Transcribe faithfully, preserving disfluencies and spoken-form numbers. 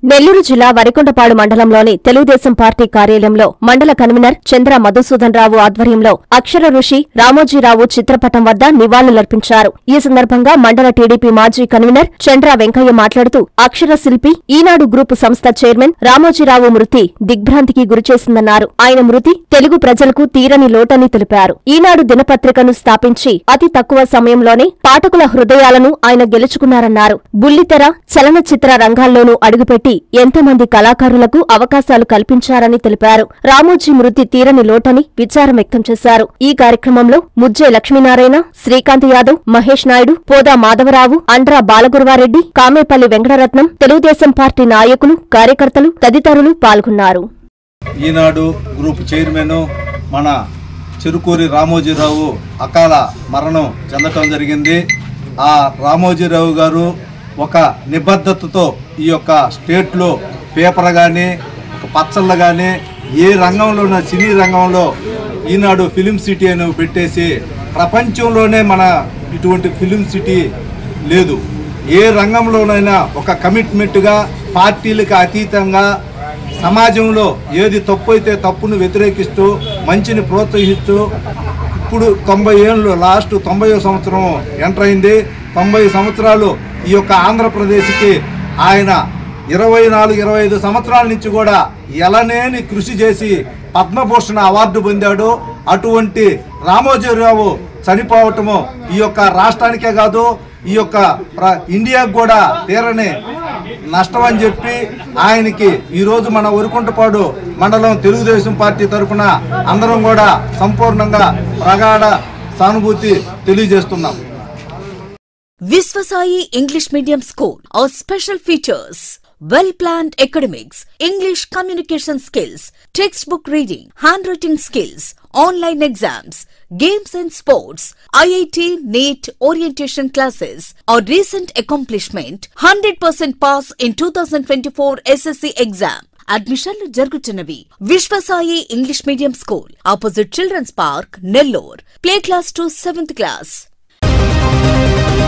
నెల్లూరు జిల్లా వరికొండపాడు మండలంలోని తెలుగుదేశం పార్టీ కార్యాలయంలో మండల కన్వీనర్ చంద్ర మధుసూదన్ రావు ఆధ్వర్యంలో అక్షర ఋషి రామోజీరావు చిత్రపటం వద్ద నివాళులర్పించారు. ఈ సందర్భంగా మండల టీడీపీ మాజీ కన్వీనర్ చంద్ర వెంకయ్య మాట్లాడుతూ అక్షర శిల్పి ఈనాడు గ్రూపు సంస్థ చైర్మన్ రామోజీరావు మృతి దిగ్భ్రాంతికి గురిచేసిందన్నారు. ఆయన మృతి తెలుగు ప్రజలకు తీరని లోటని తెలిపారు. ఈనాడు దినపత్రికను స్థాపించి అతి తక్కువ సమయంలోనే పాఠకుల హృదయాలను ఆయన గెలుచుకున్నారన్నారు. బుల్లితెర, చలనచిత్ర రంగాల్లోనూ అడుగుపెట్టి ఎంతమంది కళాకారులకు అవకాశాలు కల్పించారని తెలిపారు. రామోజీ మృతి తీరని లోటని విచారం వ్యక్తం చేశారు. ఈ కార్యక్రమంలో ముజ్జే లక్ష్మీనారాయణ, శ్రీకాంత్ యాదవ్, మహేష్ నాయుడు, పోదా మాధవరావు, అండ్రా బాలగురువారెడ్డి, కామేపల్లి వెంకటరత్నం, తెలుగుదేశం పార్టీ నాయకులు, కార్యకర్తలు తదితరులు పాల్గొన్నారు. ఈనాడు గ్రూప్ చైర్మన్ మన చెరుకూరి రామోజీరావు అకాల మరణం చెందటం జరిగింది. ఆ రామోజీరావు గారు ఒక నిబద్ధతతో ఈ యొక్క స్టేట్లో పేపర్ కానీ ఒక పచ్చళ్ళు కానీ ఏ రంగంలోనూ సినీ రంగంలో ఈనాడు ఫిలిం సిటీ అని పెట్టేసి ప్రపంచంలోనే మన ఇటువంటి ఫిలిం సిటీ లేదు. ఏ రంగంలోనైనా ఒక కమిట్మెంట్గా పార్టీలకు అతీతంగా సమాజంలో ఏది తప్పు అయితే తప్పును వ్యతిరేకిస్తూ మంచిని ప్రోత్సహిస్తూ ఇప్పుడు తొంభై ఏళ్ళు లాస్ట్ తొంభై సంవత్సరం ఎంటర్ అయింది. తొంభై సంవత్సరాలు ఈ యొక్క ఆంధ్రప్రదేశ్కి ఆయన ఇరవై నాలుగు ఇరవై ఐదు సంవత్సరాల నుంచి కూడా ఎలనేని కృషి చేసి పద్మభూషణ అవార్డు పొందాడు. అటువంటి రామోజీరావు చనిపోవటము ఈ యొక్క రాష్ట్రానికే కాదు ఈ యొక్క ఇండియాకు కూడా తీరని నష్టం అని చెప్పి ఆయనకి ఈరోజు మన వరికొండపాడు మండలం తెలుగుదేశం పార్టీ తరఫున అందరం కూడా సంపూర్ణంగా ప్రగాఢ సానుభూతి తెలియజేస్తున్నాం. Viswasai English Medium School. Our special features: well-planned academics, English communication skills, textbook reading, handwriting skills, online exams, games and sports, I I T, NEET, orientation classes. Our recent accomplishment: one hundred percent pass in twenty twenty-four S S C exam. అడ్మిషన్లు జరుగుతున్నవి. Vishwasai English medium school, opposite children's park, Nellore. Play class to seventh class.